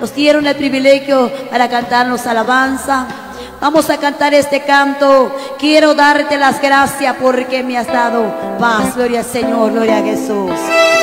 nos dieron el privilegio para cantarnos alabanza. Vamos a cantar este canto. Quiero darte las gracias porque me has dado paz. Gloria al Señor, gloria a Jesús.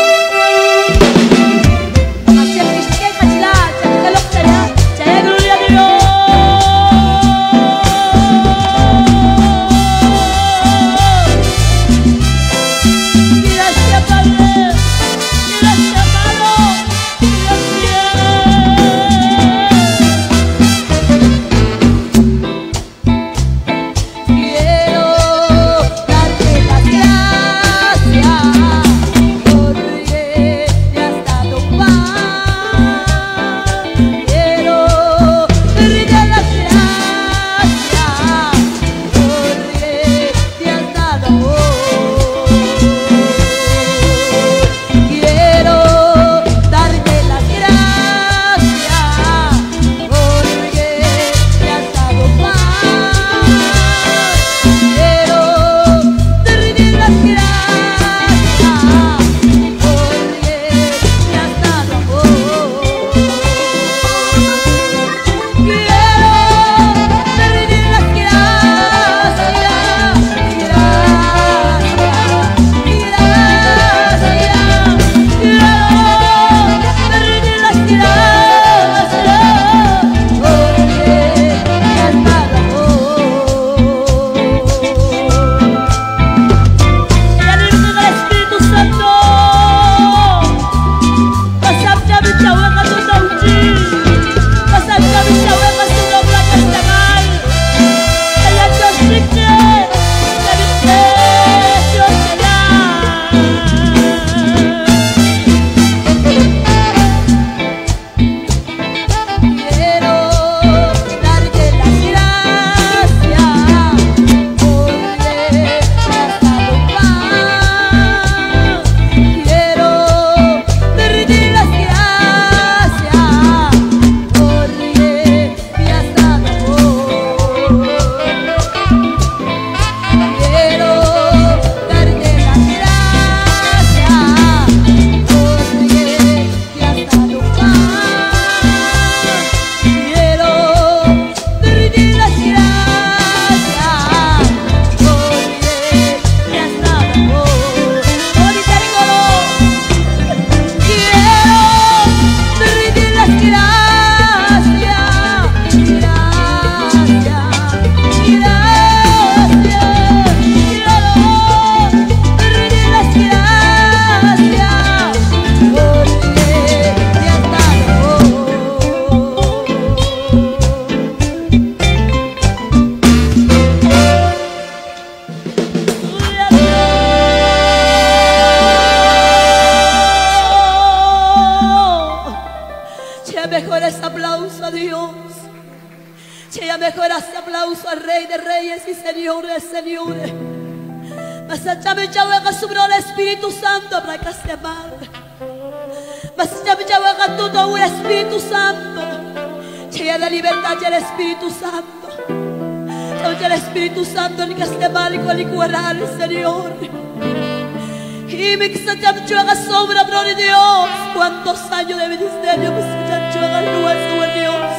Mejores aplauso a Dios. Mejores aplauso al Rey de Reyes y Señores de Señores. Masachame chawaga subió el Espíritu Santo para que se amarre. Masachame chawaga todo el Espíritu Santo. Chea la libertad del Espíritu Santo. El Espíritu Santo ni que se amarre con el cuaral, Señor. Y me exaltamos a sombra, gloria a Dios. Cuántos años de ministerio me exaltamos a nuestro Dios.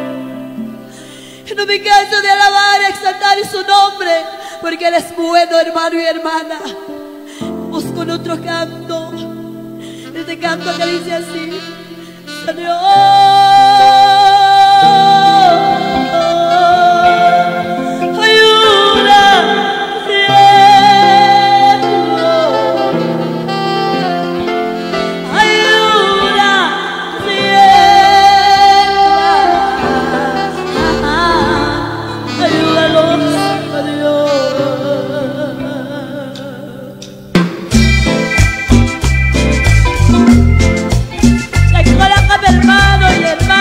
Y no me canso de alabar y exaltar su nombre, porque Él es bueno, hermano y hermana. Vamos con otro canto. Este canto que dice así: Señor, hermano y hermana.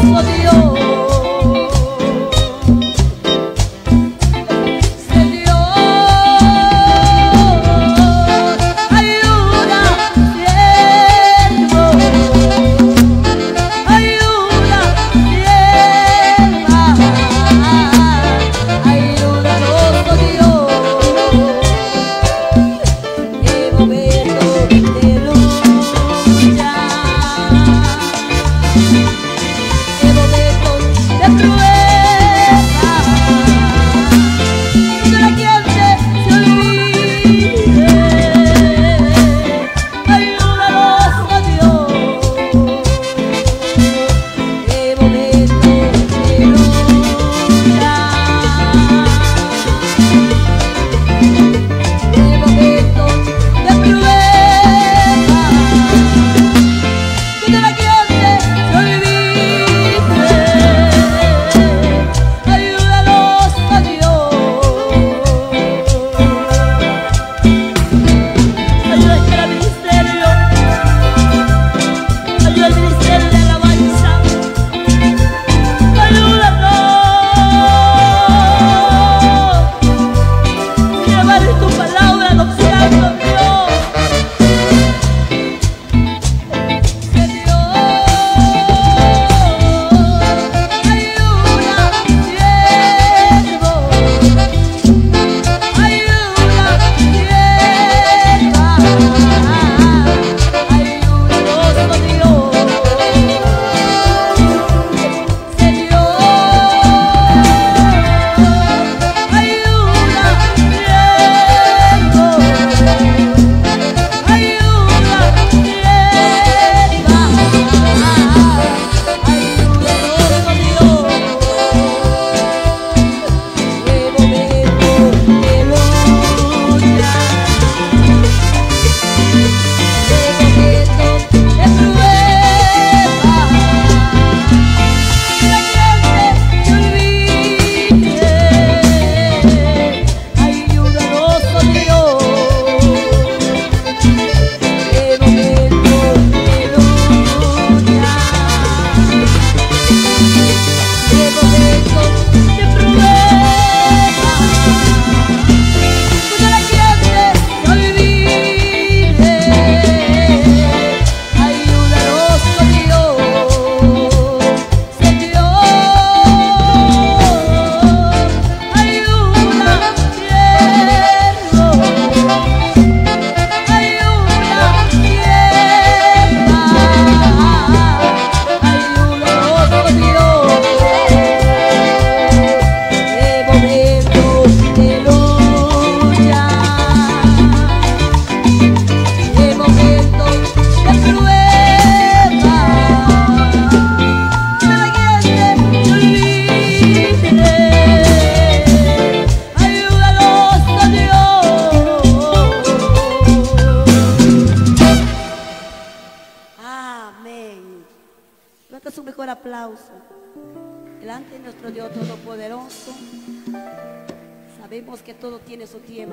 aplauso delante de nuestro Dios Todopoderoso. Sabemos que todo tiene su tiempo.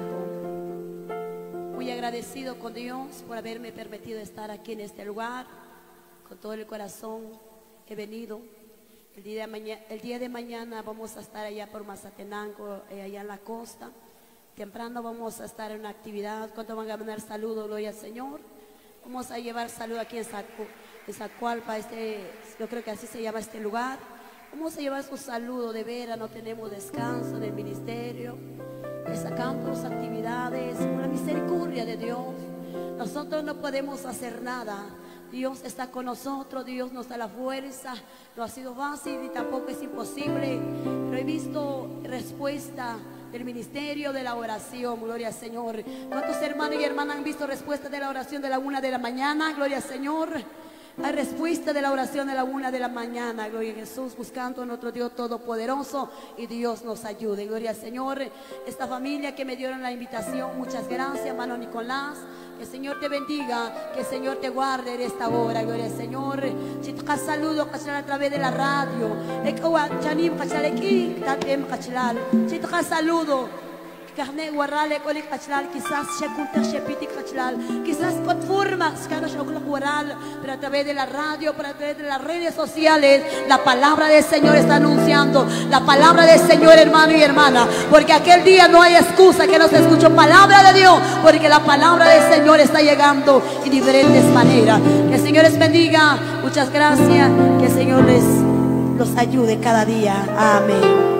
Muy agradecido con Dios por haberme permitido estar aquí en este lugar. Con todo el corazón he venido. El día de mañana vamos a estar allá por Mazatenango, allá en la costa. Temprano vamos a estar en una actividad. ¿Cuánto van a mandar saludos? Gloria al Señor. Vamos a llevar salud aquí en Zacualpa, yo creo que así se llama este lugar. Vamos a llevar su saludo, de veras no tenemos descanso en el ministerio. Sacando las actividades con la misericordia de Dios. Nosotros no podemos hacer nada. Dios está con nosotros, Dios nos da la fuerza. No ha sido fácil y tampoco es imposible, pero he visto respuesta del ministerio de la oración. Gloria al Señor. ¿Cuántos hermanos y hermanas han visto respuesta de la oración de la 1 de la mañana? Gloria al Señor. Hay respuesta de la oración de la 1 de la mañana. Gloria a Jesús, buscando a nuestro Dios Todopoderoso, y Dios nos ayude. Gloria al Señor. Esta familia que me dieron la invitación, muchas gracias, hermano Nicolás. Que el Señor te bendiga, que el Señor te guarde en esta hora. Gloria al Señor. Chitka saludo a través de la radio. Chitka saludo. carne guarale colik achlal, quizás shakunta shepitik achlal, quizás con formas que no guaral, pero a través de la radio, pero a través de las redes sociales, la palabra del Señor está anunciando, la palabra del Señor, hermano y hermana, porque aquel día no hay excusa que no se escuche palabra de Dios, porque la palabra del Señor está llegando en diferentes maneras. Que el Señor les bendiga, muchas gracias, que el Señor los ayude cada día. Amén.